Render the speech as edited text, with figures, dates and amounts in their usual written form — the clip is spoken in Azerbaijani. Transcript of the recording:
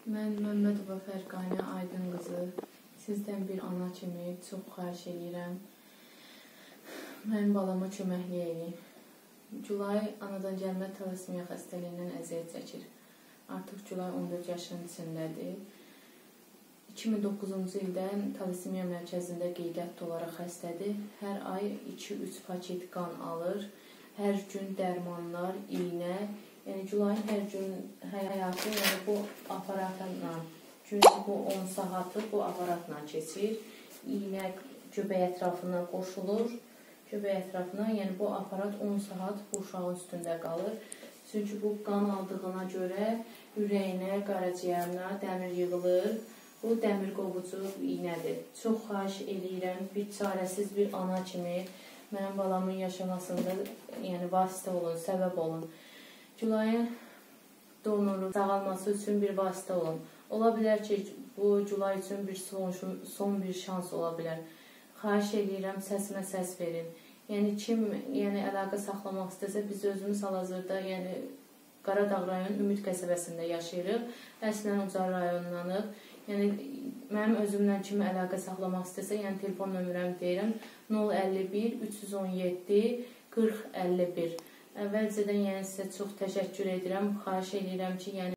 Mən Məmmədova Fərqanə Aydın qızı, sizdən bir ana kimi çox xahiş edirəm. Mənim balama köməklik edin. Gülay anadan gəlmə talasimiya xəstəliyindən əziyyət çəkir. Artıq Gülay 14 yaşının içindədir. 2009-cu ildən talasimiya mərkəzində qeydiyyatda olaraq xəstədir. Hər ay 2-3 paket qan alır. Hər gün dərmanlar, iynə. Yəni Gülayın hər gün həyatı bu aparatla, çünki bu 10 saatı bu aparatla keçir. İynə göbək ətrafına qoşulur. Göbək ətrafına, yəni bu aparat 10 saat bu uşağın üstündə qalır. Çünki bu qan aldığına görə ürəyinə, qaraciyərinə dəmir yığılır. Bu dəmir qovucu iynədir. Çox xahiş edirəm, bir çarəsiz bir ana kimi mənim balamın yaşamasında vasitə olun, səbəb olun. Gülayın donorluq sağalması üçün bir vasitə olun. Ola bilər ki, bu Gülay üçün bir son bir şans ola bilər. Xahiş edirəm, səsimə səs verin. Yəni kim əlaqə saxlamaq istəsə, biz özümüz hal-hazırda Qaradağ rayon Ümid qəsəbəsində yaşayırıq. Əslən Ucar rayonundanıq. Yəni mənim özümlə kimi əlaqə saxlamaq istəsə, telefon nömrəmi deyirəm 051 317 40 51. Əvvəlcədən sizə çox təşəkkür edirəm. Xahiş edirəm ki,